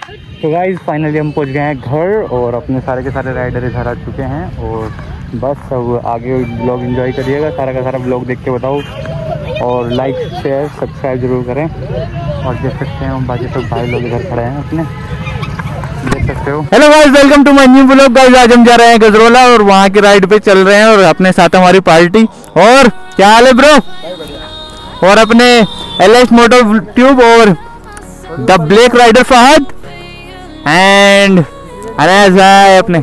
तो guys finally हम पहुंच गए हैं घर और अपने सारे के सारे राइडर इधर आ चुके हैं और बस अब आगे ब्लॉग एंजॉय करिएगा। सारा का सारा ब्लॉग देख के बताओ और लाइक शेयर सब्सक्राइब जरूर करें। और देख सकते हैं बाकी सब भाई लोग इधर खड़े हैं अपने, देख सकते हो। Hello guys, welcome to my new blog. Guys आज हम जा रहे हैं गजरोला और वहाँ की राइड पे चल रहे हैं और अपने साथ हमारी पार्टी। और क्या हाल है ब्रो? और अपने LS मोटो ट्यूब और the black rider Fahad and Anas भाई अपने,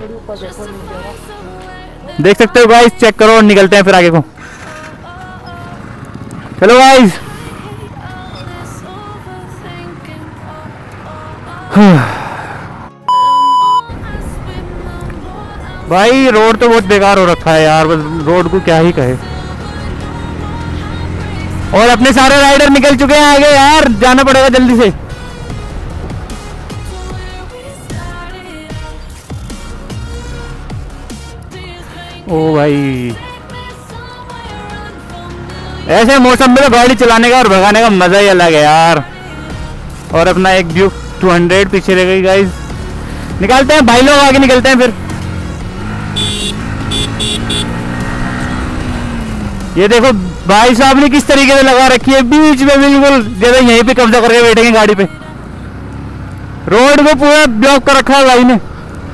देख सकते हो गाइस। चेक करो और निकलते हैं फिर आगे को। चलो गाइस। भाई रोड तो बहुत बेकार हो रखा है यार, बस रोड को क्या ही कहे। और अपने सारे राइडर निकल चुके हैं आगे यार, जाना पड़ेगा जल्दी से। ओ भाई, ऐसे मौसम में तो गाड़ी चलाने का और भगाने का मजा ही अलग है यार। और अपना एक ड्यूक 200 पीछे रह गई गाइस। निकालते हैं भाई लोग, आगे निकलते हैं फिर। ये देखो भाई साहब ने किस तरीके से लगा रखी है बीच में, बिल्कुल जैसे यहीं पे कब्जा करके बैठेंगे गाड़ी पे। रोड को पूरा ब्लॉक कर रखा है भाई ने।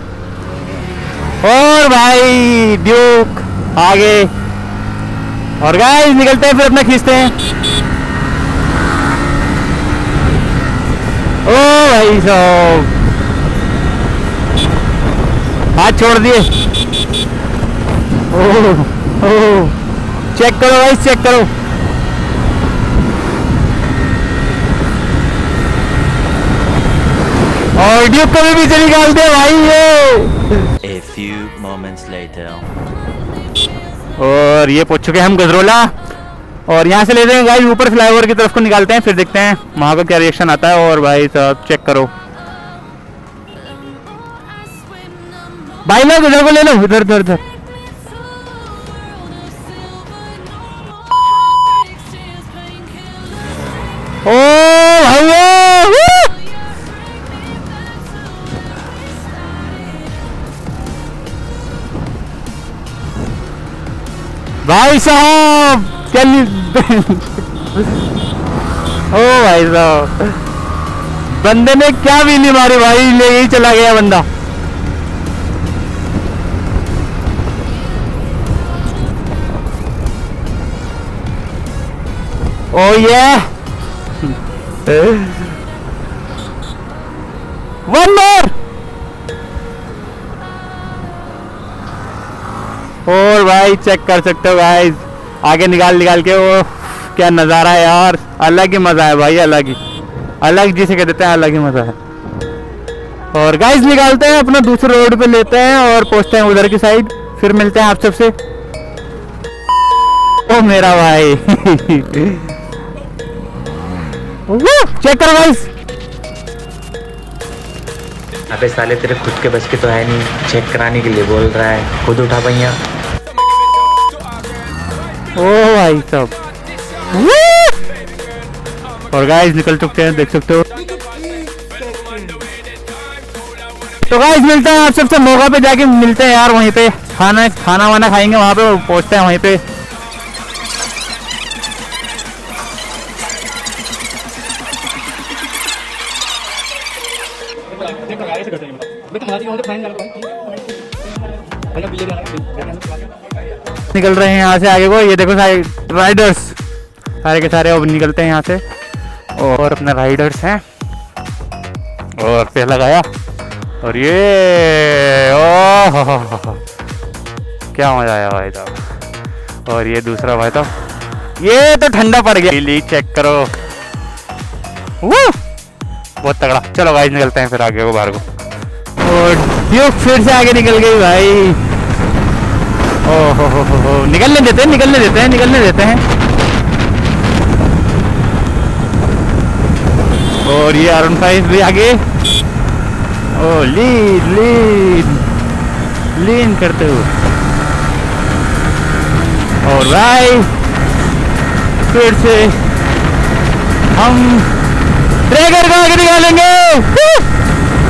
और भाई ड्यूक आगे। और गाइस निकलते हैं फिर अपना खींचते हैं। ओ भाई साहब हाथ छोड़ दिए। ओह चेक करो भाई, चेक करो। और ड्यूक को भी पीछे निकाल दे भाई ये। A few moments later. और ये पहुंच चुके हैं हम गजरोला और यहाँ से लेते हैं गाइस ऊपर फ्लाईओवर की तरफ को निकालते हैं, फिर देखते हैं वहां का क्या रिएक्शन आता है। और भाई साहब चेक करो भाई लोग, इधर को ले लो, इधर इधर इधर। ओ भाई साहब क्या ओ भाई साहब बंदे ने क्या भी नहीं मारी भाई, ले ही चला गया बंदा। ओ ये वन मोर। और भाई चेक कर सकते हो गाइस, आगे निकाल के वो क्या नज़ारा है यार, अलग ही मज़ा है भाई, अलग जिसे कह देते हैं अलग ही मज़ा है। और गाइस निकालते हैं अपना दूसरे रोड पे लेते हैं और पहुंचते हैं उधर की साइड, फिर मिलते हैं आप सबसे। ओ मेरा भाई चेक करो गाइस। अबे साले तेरे खुद के बस के तो है नहीं, चेक कराने के लिए बोल रहा है, खुद उठा भैया। ओ भाई साहब। और गाइस निकल चुके हैं, देख सकते हो। तो गाइस मिलते हैं आप सबसे मौका पे जाके, मिलते हैं यार वहीं पे, खाना वाना खाएंगे वहां पे, पहुंचते हैं वहीं पे। निकल रहे हैं यहाँ से आगे को, ये देखो सारे राइडर्स सारे के सारे अब निकलते हैं यहाँ से। और अपने राइडर्स हैं और पे लगाया और ये ओ क्या मजा आया भाई साहब। और ये दूसरा भाई साहब, ये तो ठंडा पड़ गया। ली चेक करो, बहुत तगड़ा। चलो गाइस निकलते हैं फिर आगे को, बाहर को। और ड्यूक फिर से आगे निकल गई भाई। ओहो निकलने देते हैं। और ये R15 भी आगे। ओ लीन करते हुए। और भाई फिर से हम ट्रैकर को आगे निकालेंगे।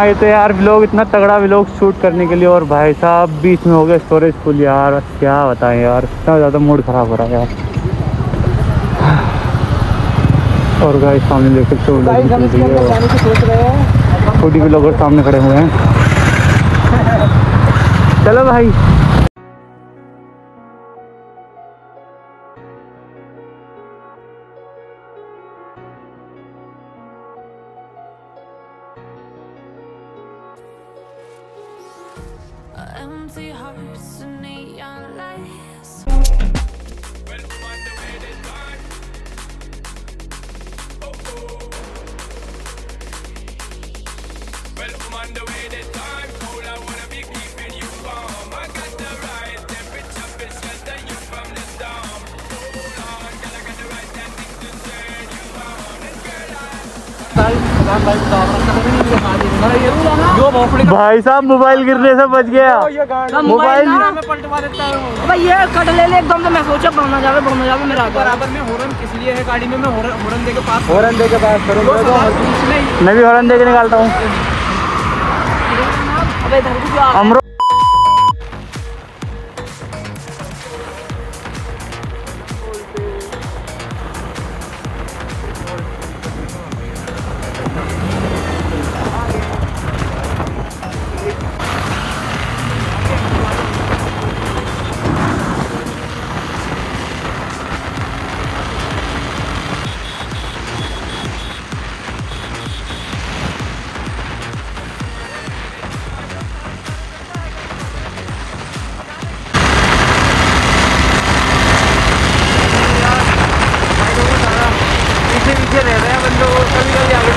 आए थे यार व्लॉग, इतना तगड़ा व्लॉग शूट करने के लिए, और भाई साहब बीच में हो गया स्टोरेज फुल यार। क्या बताएं यार, इतना ज़्यादा मूड ख़राब हो रहा है यार। और गाइस सामने देख सकते हो छोटी व्लॉगर सामने खड़े हुए हैं। चलो भाई। Empty hearts and neon lights. भाई साहब मोबाइल गिरने से बच गया। मोबाइल पलटवा देता है भाई, ये कट ले ले एकदम से। मैं सोचा भागना जावे मेरा बराबर में हॉर्न किस लिए है गाड़ी में? मैं हॉर्न दे के पास करूंगा। मैं भी हॉर्न दे के निकालता हूँ। अबे इधर को क्या अमरो पीछे रह रहे हैं बंदों, कभी कभी आगे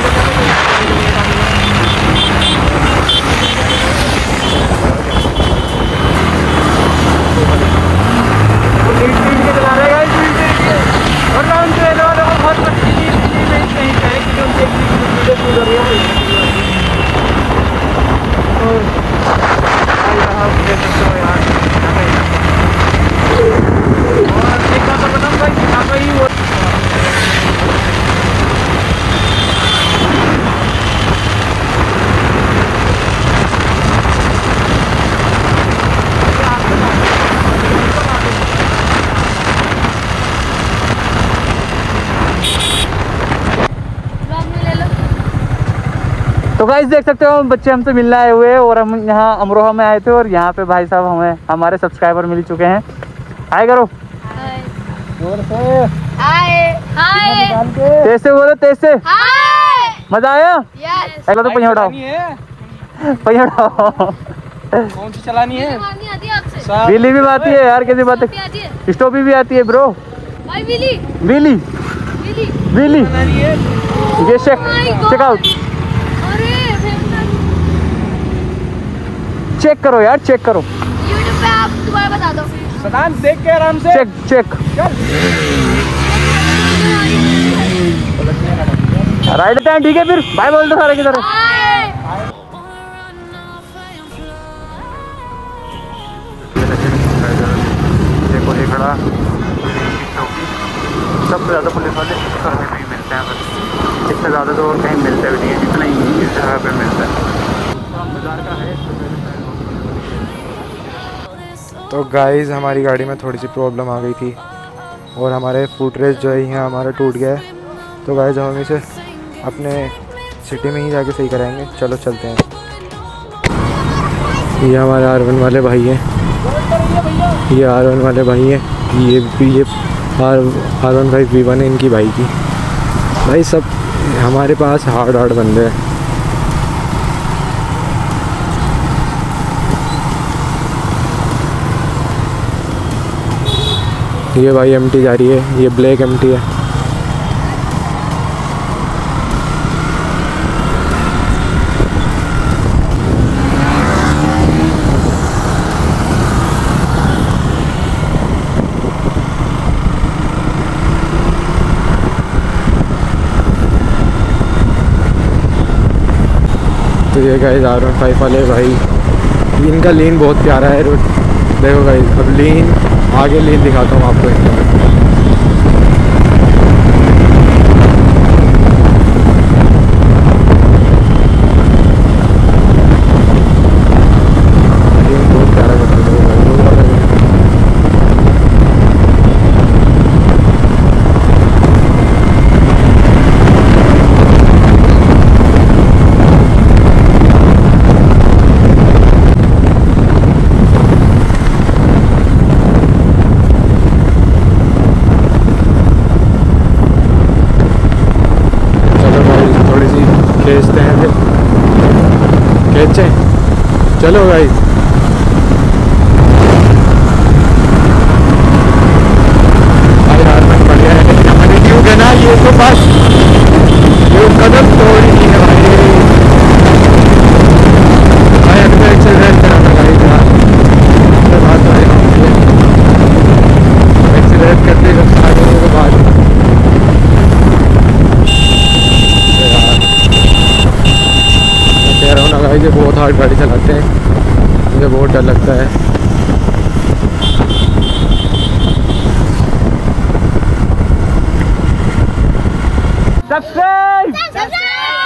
तो गाइस देख सकते हो बच्चे हमसे मिलने आए हुए हैं, और हम यहाँ अमरोहा में आए थे, और यहाँ पे भाई साहब हमें हमारे सब्सक्राइबर मिल चुके हैं। हाय करो, तेज से बोलो, तेज से। मजा आया? अगला तो पहिया उठाओ, पहिया उठाओ। कौन सी चलानी है? बिल्ली भी आती है यार, कैसी बात है। स्टोपी भी आती है ब्रो। बिल्ली बिल्ली ये चेक आउट, चेक करो यार, चेक करो। YouTube पे आप दोबारा बता दो। सदान देख के आराम से चेक राइट टाइम, ठीक है फिर बाय बोल दो सारे की तरफ। देखो ये खड़ा सबसे ज़्यादा पुलिस वाले इस तरह में ही मिलते हैं, बस इससे ज़्यादा तो कहीं मिलते भी नहीं है जितना ही इस जगह पे मिलता है। बाजार का है। तो गाइस हमारी गाड़ी में थोड़ी सी प्रॉब्लम आ गई थी, और हमारे फुट रेस्ट जो है यहाँ हमारा टूट गया है। तो गाइस हम इसे अपने सिटी में ही जाके सही कराएंगे। चलो चलते हैं। ये हमारे R1 वाले भाई हैं, ये R1 वाले भाई हैं, ये R1 5 V1 है इनकी भाई की। भाई सब हमारे पास हार्ड बंदे हैं। ये भाई MT जा रही है, ये ब्लैक MT है। तो ये गाइस R1 5 वाले भाई, इनका लेन बहुत प्यारा है। देखो गाइस, अब लेन आगे लेन दिखाता हूँ आपको इनका। बेचे। चलो गाइस, बढ़िया है। लेकिन हमारी ट्यूब है ना, ये तो बस ये कदम तोड़ ही नहीं है भाई अभी तो एक्सीडेंट करा था गाइस यार, उसके बाद तो एक्सीडेंट करते ही स्टार्ट होने के बाद मैं कह रहा हूँ ना गाइस, ये बहुत हार्ड गाड़ी चलाते हैं, मुझे बहुत डर लगता है। सब्सक्राइब